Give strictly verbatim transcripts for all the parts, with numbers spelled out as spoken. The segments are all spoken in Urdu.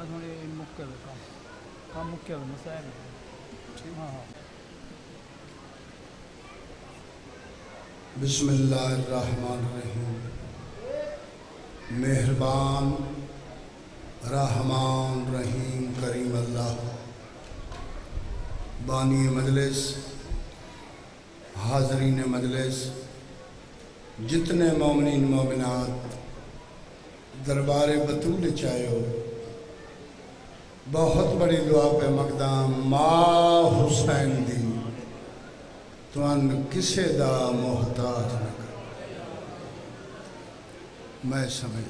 آج ہوں مکے دا کام کام مکے دا مسائل ہاں ہاں بسم اللہ الرحمن الرحیم مہربان رحمان رحیم کریم اللہ بانی مجلس حاضرین مجلس جتنے مومنین مومنات دربار بطول چاہے ہو بہت بڑی دعا پہ مقدام ماں حسین دی توان کسے دا محتاج نہ کر میں سمجھ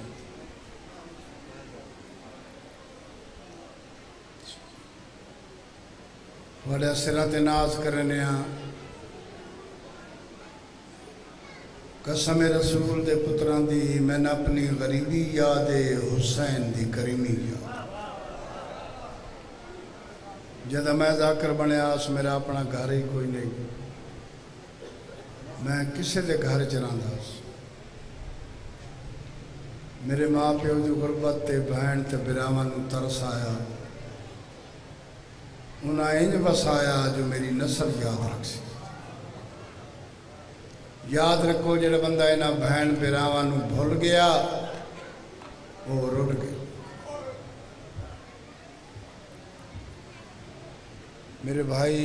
وڈا سرات ناز کرنے ہاں قسم رسول دے پتران دی میں نے اپنی غریبی یاد حسین دی کریمی یاد جدہ میں ذاکر بنے آس میرا اپنا گھر ہی کوئی نہیں میں کسے دے گھر چران داس میرے ماں پیو جو غربت تے بہن تے برامان ترس آیا انہاں انج بسایا جو میری نسل یاد رکھ سی یاد رکھو جڑا بندہ اینا بہن برامان بھول گیا وہ رڑ گیا میرے بھائی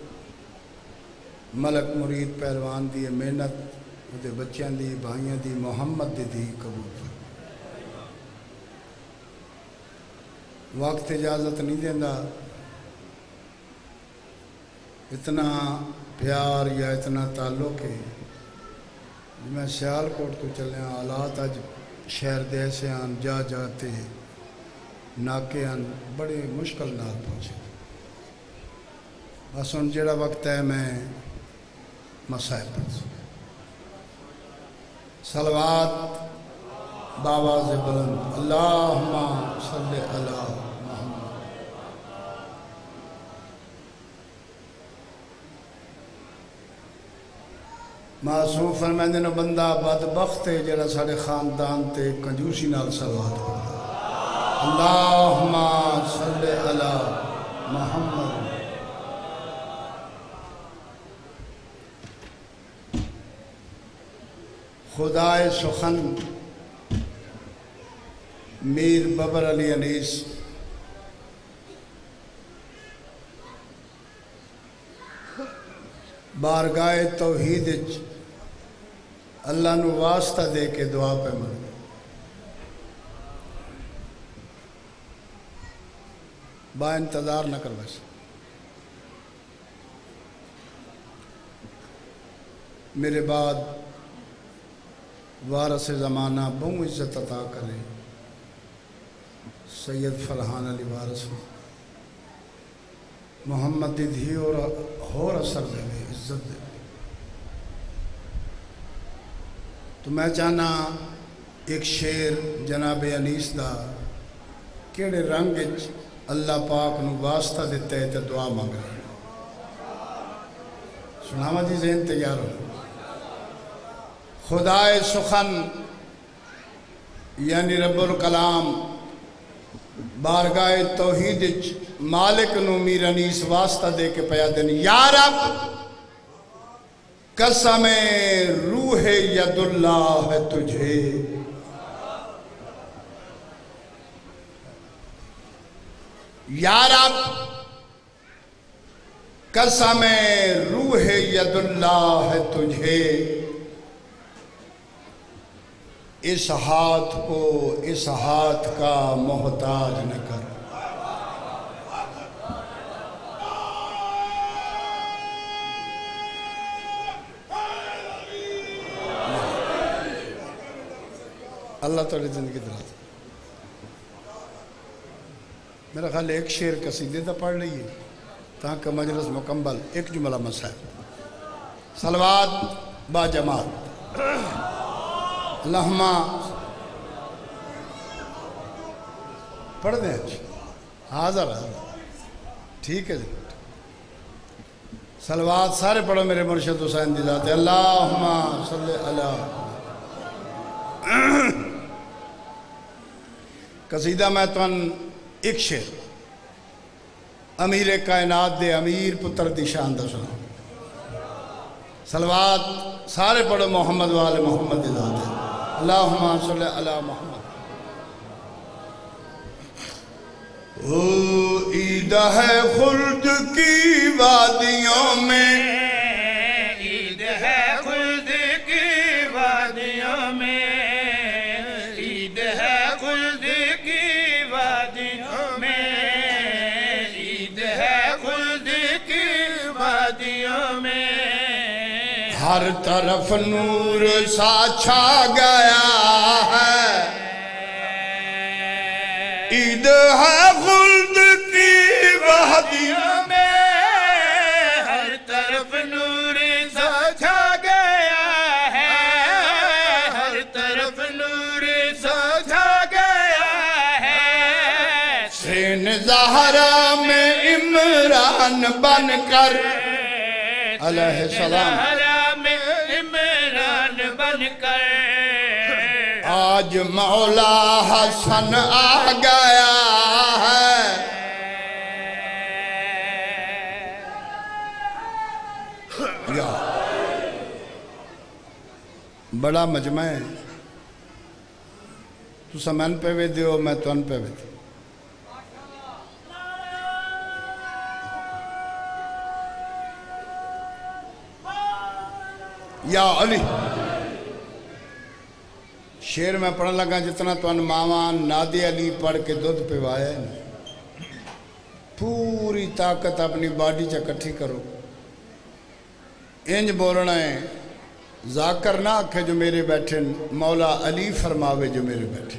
ملک مرید پہلوان دی محنت دے بچیاں دی بھائیاں دی محمد دی دی قبول وقت اجازت نہیں دینا اتنا پیار یا اتنا تعلق ہے میں سیال کوٹ تو چلے ہیں حالات آج شہر دے ایسے آن جا جاتے ناکے آن بڑے مشکل نہ پہنچے بس ان جڑا وقت ہے میں مسائل پر صلوات باواز بلند اللہم صلی اللہ محمد معصوم فرمائندے نو بندہ بدبخت ہے جڑا ساڑے خاندان تے کنجوسی نال صلوات پڑھتا اللہم صلی اللہ محمد خدائے سخن میر ببر علی انیس بارگاہ توحید اللہ نو واسطہ دے کے دعا پہ من با انتظار نہ کر بس میرے بعد وارث زمانہ بہو عزت عطا کرے سید فرحان علی وارث محمد دی دھی اور ہور اثر دے دے عزت دے تو میں چاہنا ایک شیر جناب انیس دا کیڑے رنگ اللہ پاک نو واسطہ دیتے ہے تے دعا مانگ رہے سناما جی ذہن تیار ہو خدائے سخن یعنی رب الکلام بارگاہ توحید مالک نو میر انیس واسطہ دے کے پیا دن یا رب قسم روح ید اللہ ہے تجھے یا رب قسم روح ید اللہ ہے تجھے اس ہاتھ کو اس ہاتھ کا محتاج نہ کر اللہ تعالی زندگی دراز میرا خیال ایک شعر قصیدے تھا پڑھ لئیے تاکہ مجلس مکمل ایک جملہ مسائل صلوات با جماعت اللہم پڑھ دیں حاضر ہے ٹھیک ہے جی صلوات سارے پڑھو میرے مرشد حسین دی ذات اللہم صلی اللہ قصیدہ میں تو ایک شیر امیر کائنات دے امیر پتر دی شان دا سنا صلوات سارے پڑھو محمد والے محمد دی ذات ہے اللہم صلی علی محمد او عید ہے خلد کی وادیوں میں عید ہے خلد کی وادیوں میں عید ہے خلد کی وادیوں میں عید ہے خلد کی وادیوں میں ہر طرف نور سا چھا گیا ہے عید ہے خلد کی وادیوں میں ہر طرف نور سا چھا گیا ہے ہر طرف نور سا چھا گیا ہے سین زہرا میں عمران بن کر علیہ السلام میں عمران بن کر آج مولا حسن آ گیا ہے یا بڑا مجمع ہے تو سمن پہ بھی دیو میں تو ان پہ بھی دیو یا علی شیر میں پڑھنے لگا جتنا تو ان مامان نادی علی پڑھ کے دودھ پہ وائے پوری طاقت اپنی باڈی چا کٹھی کرو انج بولنا ہے ذاکر نہ آکھے جو میرے بیٹھے مولا علی فرماوے جو میرے بیٹھے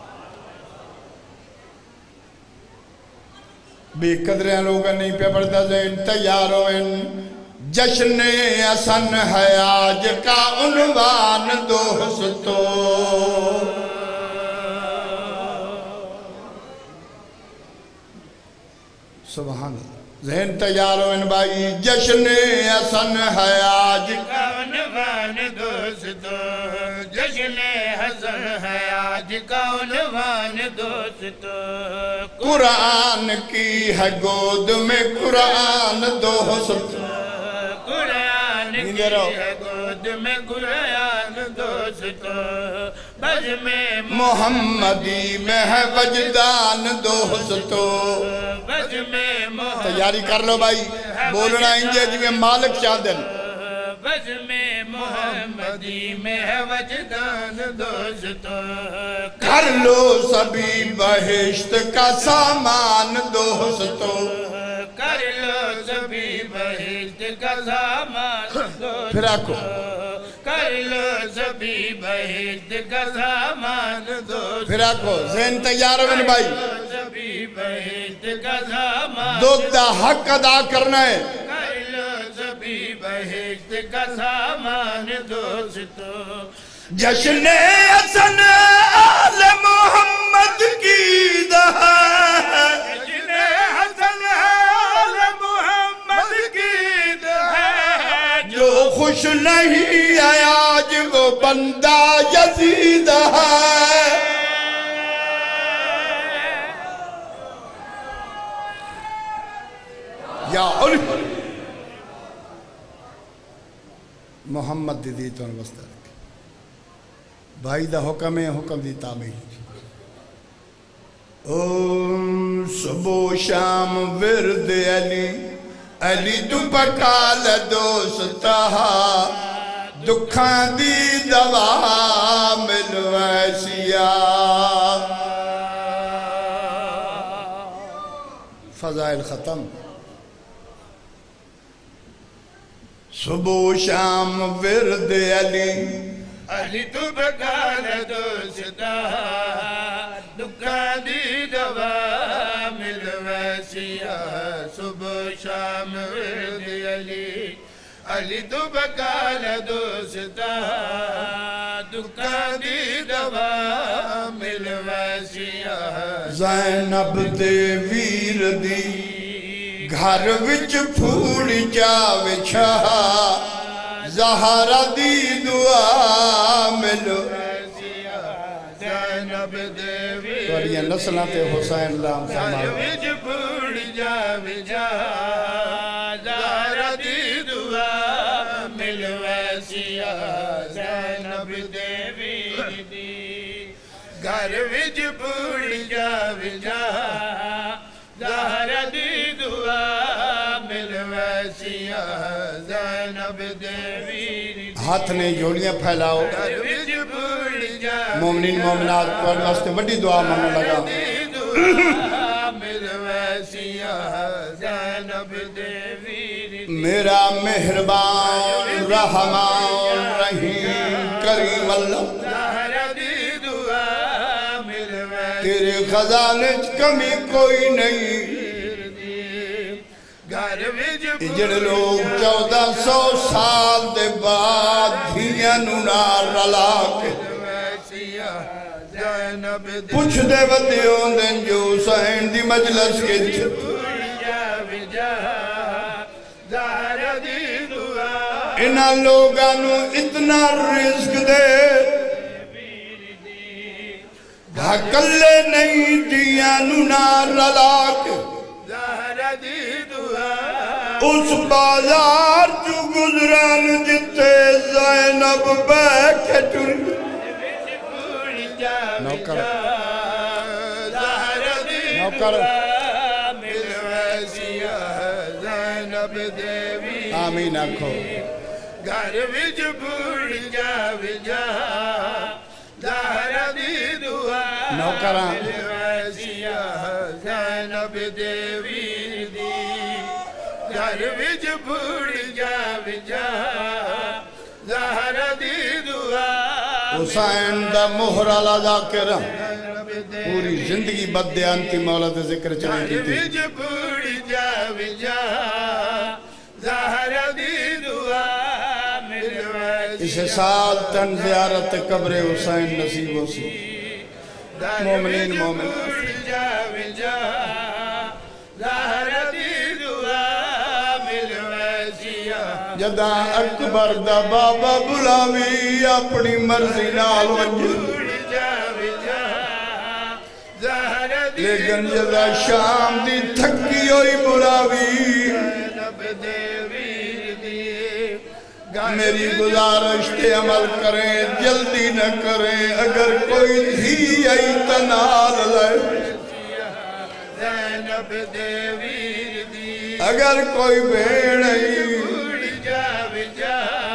بے قدریں لوگا نہیں پہ پڑھتا زین تیاروں ان جشن حسن ہے آج کا عنوان دوستو سبحان اللہ ذہن تیار ہو ان بھائی جشن حسن ہے آج کا عنوان دوستو جشن حسن ہے آج کا عنوان دوستو قرآن کی ہے گود میں قرآن دوستو قرآن کی ہے گود میں قرآن دوستو بز میں محمدی میں ہے وجدان دوستو بز میں محمد تیاری کر لو بھائی بولنا انجے جی میں مالک چاندن بز میں محمدی میں ہے وجدان دوستو کر لو سبھی بہشت کا سامان دوستو کر لو سبھی بہشت کا سامان دوستو پھر آکو کر لو سبھی بہشت کا سامان دوستو پھر آکو ذہن تیار ہوئے بھائی سبھی بہشت کا سامان دو دا حق ادا کرنا ہے کر لو سبھی بہشت کا سامان دوستو جشن حسن آل محمد کی دہا جشن حسن آل محمد کی دہا جو خوش نہیں ہے آج وہ بندہ یزید ہے یا علی محمد دی تو انوستا رکھے بھائی دا حکم ہے حکم دی تعمیل اوم صبح شام ورد علی علی تو پکال دوستا دکھاں دی دوا ملویسیا فضائل ختم صبح شام ورد علی علی تو بکال دوستا دکھاں دی دوا ملویسیا صبح شام ورد علی علی تو بکال دوستا دکھاں دی دوا ملویسیا زینب دے ویر دی گھر وچ پھوڑ جاوے چھا زہرا دی دعا ملو زینب زینب دیوی توڑیاں نسلہ تے حسین رام گھر فرمائے وچ بھوڑ جاوے جا زہرا دی دعا مل ویسیا زینب دیوی دی گھر وچ بھوڑ جاوے جا زہرا دی دعا مل ویسیا زینب دیوی دی ہاتھ نے جوڑیاں پھیلاؤ گھر وچ بھوڑ جاوے مومنین مومنات پر واسطے بڑی دعا مانگنے لگا مل ویسیا زینب دیوی میرا مہربان رحمان رحیم کریم اللہ زہرا دی دعا مل تیرے خزانے چ کمی کوئی نہیں گھر وچ جڑے لوگ چودہ سو سال دے بعد دھیاں نو نال رلا کے ویسیا زینب پوچھ دے ودے ہوندن جو حسین دی مجلس کے چ جاوے جا زہرا دی دعا انہاں لوگاں نو اتنا رزق دے بھکلے نہیں دیاں نو نال رلا کے زہرا دی دعا اس بازار جو گزران جتے زینب بیٹھے ٹر نوکر زہرا دی نوکر مل ویسیا زینب دیوی آمین آکھو گھر وچ بھوڑ جاوے جا زہرا دی دعا نوکراں مل ویسیا زینب دیوی دی گھر وچ بھوڑ جاوے جا زہرا دی دعا حسین دا مہرہ لگا کے رہا زینب دیوی پوری زندگی بدیانتی مولا دے ذکر چلیں کی تھی وچ بھوڑ جاوے جا زہرا دی دعا مل ویسیا اس سال تن زیارت قبر حسین نصیب ہو سی مومنین مومن بھوڑ جاوے جا زہرا دی دعا مل ویسیا جداں اکبر دا بابا بلاوی اپنی مرضی نال ونجے بھوڑ جاوے جا زہرا دی لیکن جداں شام دی تھکی ہوئی بلاوی زینب دیوی دی میری گزارش تے عمل کریں جلدی نہ کریں اگر کوئی دھی آئی تنال لائے زینب دیوی دی اگر کوئی بھیڑ آئی بھوڑ جاوے جا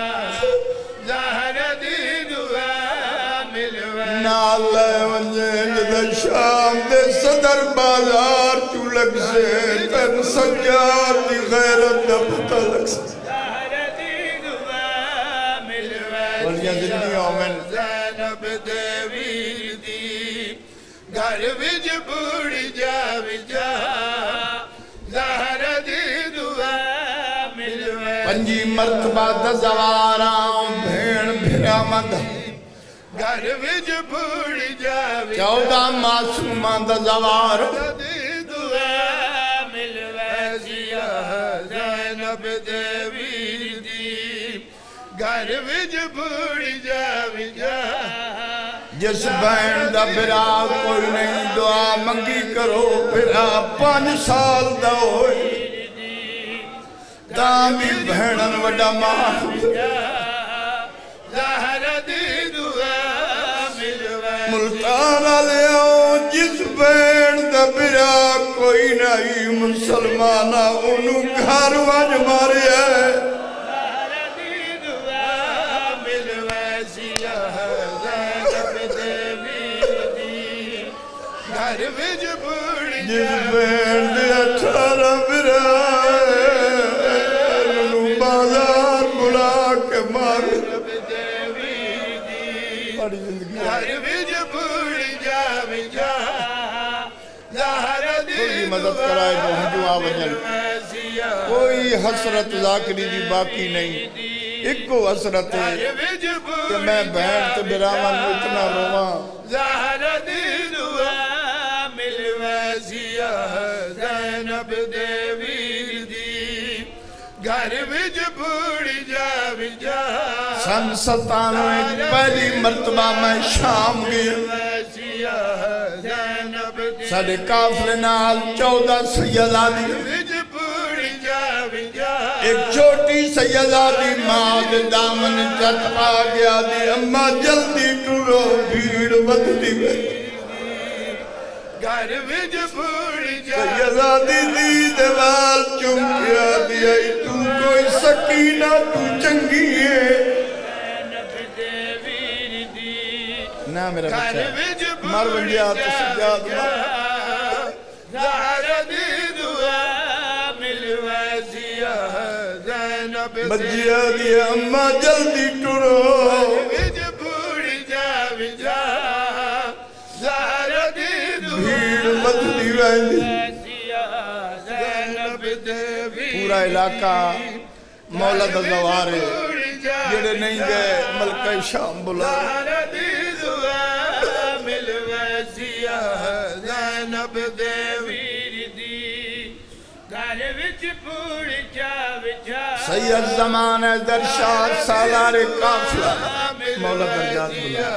زہرا دی دعا مل ویسیا نال لائے ونجے جدہ شام دے صدر بازار چو لگ سے تن سجاد دی غیرت دا پتہ لگ سے زہرا دی دعا مل ورنہ زندگی آمین زینب دیوی دی گھر وچ بھوڑ جاوے جا زہرا دی دعا مل پنجی مرتبہ دا زواراں بھیڑ بھیڑا مند گھر وچ بھوڑ جاوے چودہ معصومہ دا زوار دی دعا مل ویسیا زینب دیوی دی گھر وچ بھوڑ جاوے جا جس بہن دا برا کوئی نہیں دعا منگی کرو برا پانچ سال دا ہوئے دامی بہنن وڈا ماں زہرا دی دعا مل ویسیا ملتانہ لے آؤ جس بہن دا برا کوئی نہیں مسلمانہ انہوں گھر وج مارے ہے زہرا دی دعا مل ویسیا زینب دیوی دی گھر وچ بھوڑ جس بہن دے اٹھارہ برا انہوں بازار بلا کے مارے دیوی دی بڑی زندگی گھر وچ بھوڑ جاوے جا زہرا دی کوئی مدد کرائے جو ہنجو آوجن ویسیا کوئی حسرت ذاکری دی باقی نہیں ایک کو حسرت ہے گھر وچ بھوڑ کہ میں بہن تے برامان کو اتنا رواں زہرا دی دعا مل ویسیا زینب دیوی دی گھر وچ بھوڑ جاوے جا سن ستانوے پہلی مرتبہ میں شام گیا ویسیا ساڑے کافلے نال چودہ سیدادی ایک چھوٹی سیدادی ماں دے دامن چت پا گیا دی اماں جلدی ٹرو بھیڑ بدلی گئی سیدادی دی دیوال چمکیا دیا تو کوئی سکینہ تو چنگی ہے نا میرا بچہ مر بن جا تو سجاد مر بجیا دیا اماں جلدی ٹرو بھیڑ بدلی ویندی پورا علاقہ مولا دا زوارے جڑے نہیں گئے ملکہ شام بلا سید زمان درشاد سالار کافلہ مولا درجات بلا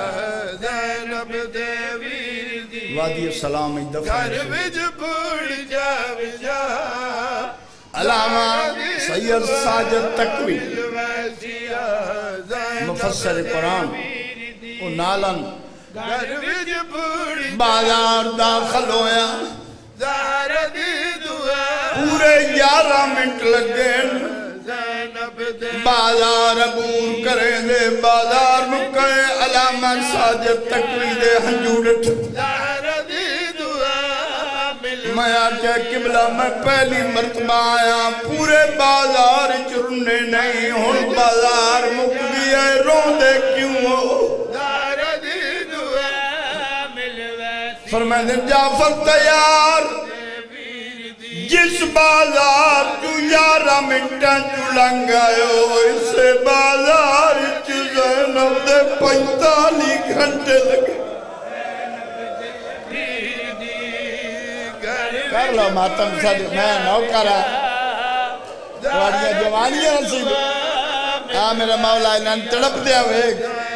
وادی السلام دفن علامہ سید ساجد تقوی مفسر قرآن و نالن بازار داخل ہویا پورے گیارہ منٹ لگے بازار عبور کریں دے بازار نکے علامہ ساجد تقوی دے ہنجوڑت میں آکے قبلہ میں پہلی مرتبہ آیا پورے بازار چرنے نہیں ہن بازار مک گیا رون دے کیوں ہو فرمائے جعفر تیار جس بازار جو یارہ منٹاں جو لنگ آئے ہو اسے بازار جو زینب دے پینتالی گھنٹے لگے کر لو ماتم صدق میں نو کرا واریا جوانیاں نصیب ہاں میرا مولا انہاں تڑپ دیا ویک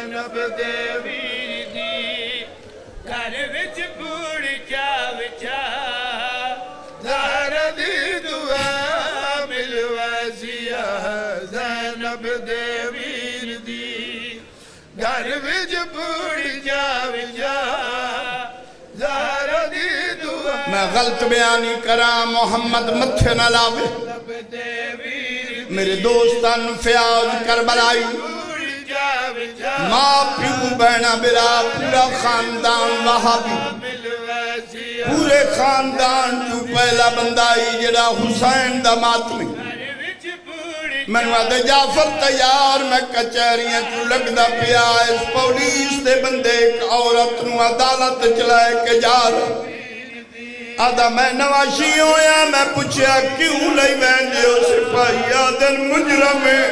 گھر وچ پوڑی جا وجا زہرا دی دعا میں غلط بیانی کرا محمد متھے نہ لاوے میرے دوستان فیاض کربلائی ماں پیو بہنا برا پورا خاندان وہابی پورے خاندان جو پہلا بندائی جڑا حسین دا ماتمی میں نے جعفر تیار میں کچہریاں تو لگ دا پیا اس پولیس دے بندے ایک عورت نو عدالت چلائے کے جا رہا آدھا میں نواشی ہویا میں پوچھیا کیوں لئی بیندے ہو سپاہی آدھن مجرم ہے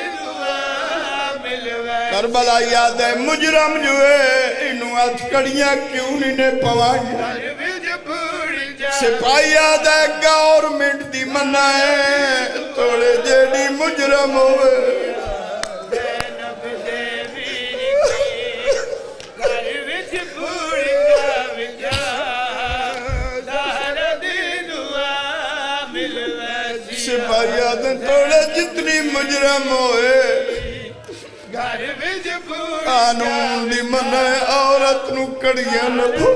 کربلا یاد ہے مجرم جو ہے انہوں اتکڑیاں کیوں نہیں پوائی سپاہی آدھا ہے گورنمنٹ دی منع ہے توڑے جیڑی مجرم ہوئے سپاہی آدھا توڑے جتنی مجرم ہوئے قانون دی منع عورت نو کڑیاں نہ پھو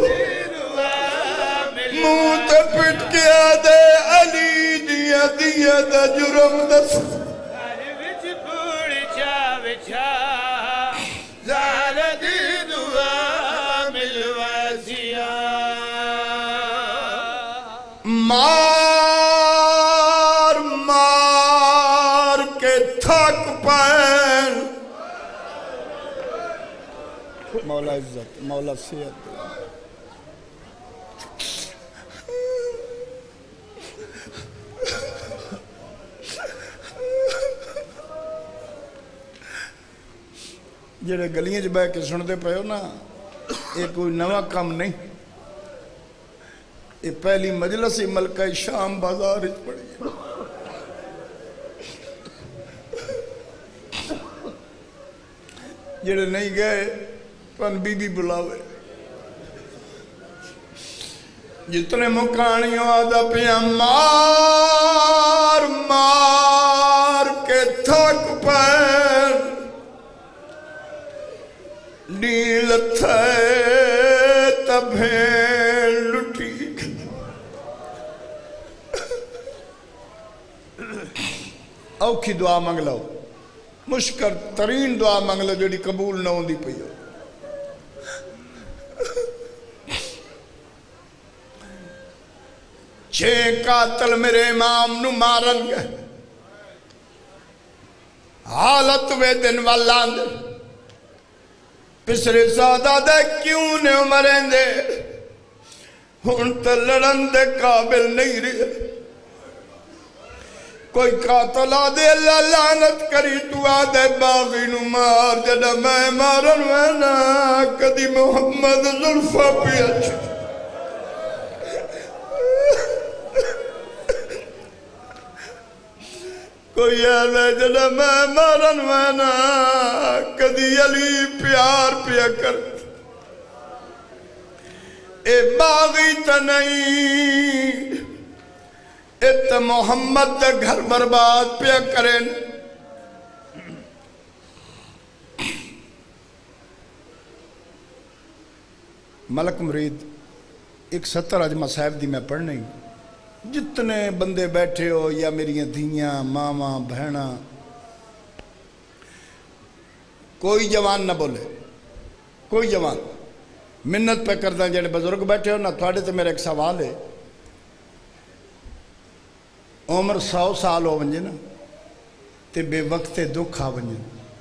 منہ تے پٹ کے آدھے علی دیا دیا دا جرم دس زہرا دی دعا ملوازیا مار مار کے تھک پائن مولا عزت مولا صحت جڑے گلیاں جو بے کے سنتے پہ ہو نا یہ کوئی نوہ کم نہیں یہ پہلی مجلس ملکہ شام بازار اچ پڑی ہے جڑے نہیں گئے پن بی بی بلاوے جتنے مکانیوں آدھا پیا مار مار کے تھک پیر نیل تھے تبھین لٹی اوکھی دعا منگ لو مشکل ترین دعا منگ لو جڑی قبول نہ ہوندی پئی ہو چھے قاتل میرے امام نو مارن گئے حالت وے دن والاند پسرے سادہ دے کیوں نے مرین دے ہن تا لڑن دے قابل نہیں رہے کوئی قاتل آدھے اللہ لعنت کری تو آدھے باغی نو مار جڑا میں مارن وینا کدی محمد ظلفہ پی اچھا کوئی آدھے جڑا میں مارن وینا کدی علی پیار پیا کر اے باغی تا نہیں اے تا محمد دا گھر برباد پیا کریں ملک مرید ایک ستر اج مصائب دی میں پڑھ نہیں جتنے بندے بیٹھے ہو یا میری دھیاں ماما بہنا کوئی جوان نہ بولے کوئی جوان منت پہ کردہ جڑے بزرگ بیٹھے ہو نہ تھوڑے تو میرا ایک سوال ہے عمر سو سال ہو ونجے نا تے بے وقت دکھ آ ونجے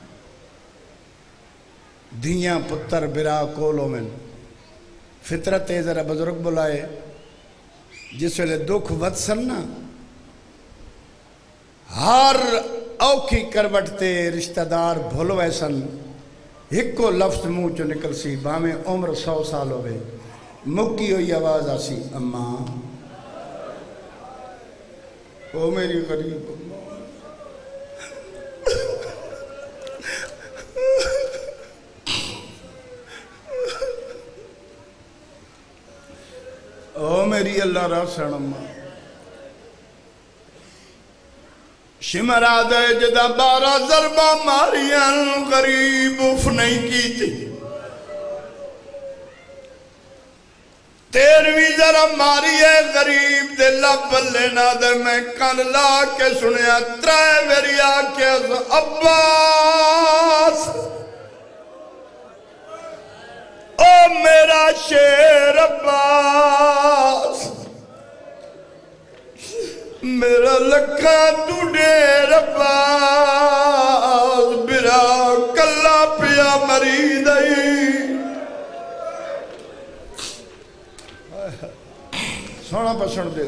دھیاں پتر برا کولو من فطرت ہے ذرا بزرگ بلائے جس ویلے دکھ ودسن نا ہر اوکھی کروٹتے رشتہ دار بھولو ایسن ایک کو لفظ منہ چو نکل سی بامیں عمر سو سال ہوئے مکی ہوئی آواز آسی اماں او میری غریب اماں او میری اللہ را سنما شمرا دے جدا بارہ ضربہ ماریاں غریب اف نہیں کی تھی تیروی ذرا ماری ہے غریب دے لب لینا دے میں کن لا کے سنیا ترائے میری آکے عباس او میرا شیر عباس میرا لکھا تو ڈیر عباس برا کلا پیا مرید سونا پسند دے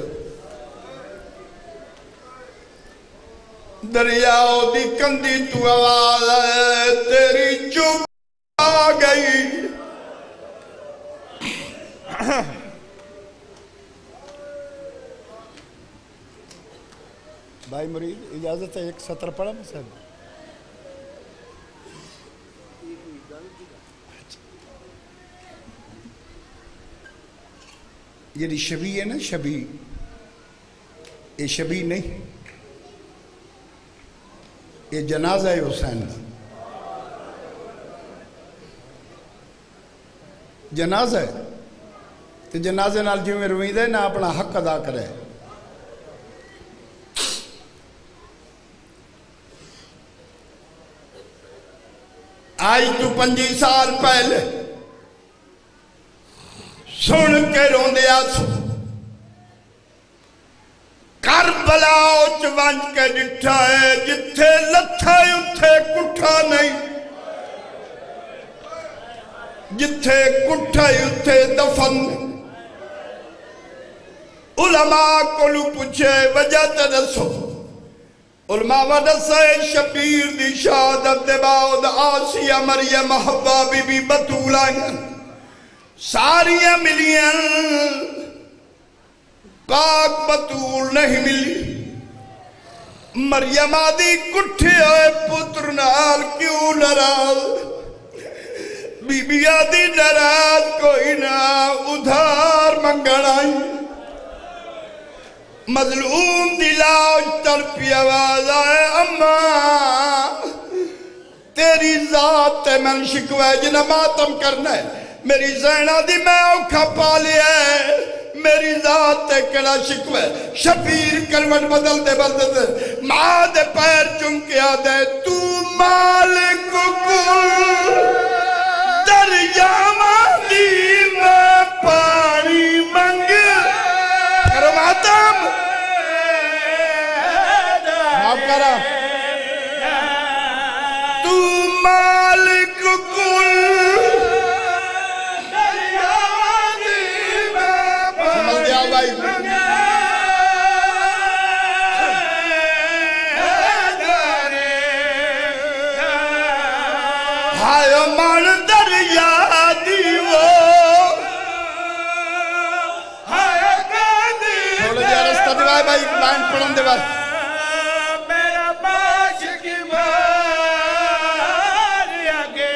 دریاؤ دی کندی تو آواز ہے تیری چوب آ گئی بھائی مرید اجازت ہے ایک سطر پڑھا میں صاحب یہ شبی ہے نا شبی یہ شبی نہیں یہ جنازہ ہے حسین جنازہ ہے تو جنازے نال جو میں روید ہے نا اپنا حق ادا کرے آج تو پنجی سال پہلے سن کے رون دیا سو کربلا اچ ونج کے ڈٹھا ہے جتھے لتھا اتھے کٹھا نہیں جتھے کٹھا اتھے دفن علماء کو لو پوچھے وجہ تدسو علماء ودسے شبیر دی شہادت دے باود آسیہ مریم حوا بی بی بطولہ ساریاں ملیاں پاک بطول نہیں ملی مریم آدھی کٹھے آئے پتر نال کیوں نراز بی بی آدھی نراز کوئی نہ ادھار منگنا آئی مظلوم دی لاش تڑپی آواز آئے اماں تیری ذات تے من شکوہ جنہ ماتم کرنا ہے میری زینہ دی میں اوکھا پالی ہے میری ذات تے کڑا شکوہ شبیر کروٹ بدل دے بدل دے ماں دے پیر چمکیا دے تو مالک کل دریاواں دی میں پانی منگ کرو ماتم معاف کرا تو مالک کل دریاواں دی میں سمجھ دیا بھائی ہائے من دریا دیو ہائے گادی تھوڑے دیا رستہ دیوائے بھائی لائن پڑھن دے بعد میرا باش کی ماری آگے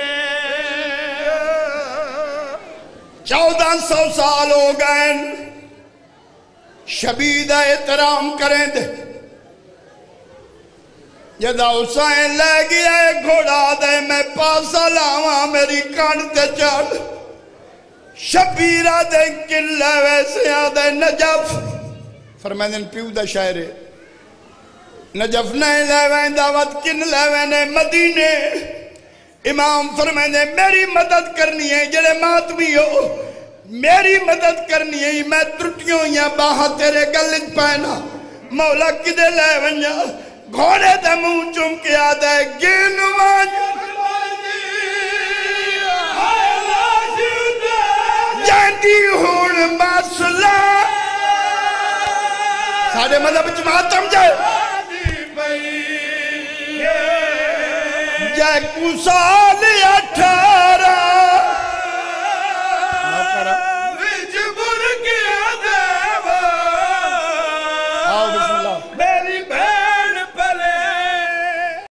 چودہ سو سال ہو گئے شبید احترام کریں دے جدا حسین لے گیا گھوڑا دے میں پاسا لاواں میری کانتے چڑھ شبیرہ دے کلے ویسے آدھے نجف فرمائیں پیو دا شاعرے نجف نہیں لے وین دعوت کن لے وینے مدینے امام فرمائیں میری مدد کرنی ہے جڑے ماتمی ہو میری مدد کرنی ہے میں ترٹیوں یا باہا تیرے گلج پائنا مولا کدے لے ونجا گھوڑے دے منہ چم کے آدھے گینوان جاندی ہون مسئلہ سارے مذہب جماعتم جائے جائے کو سال اٹھارہ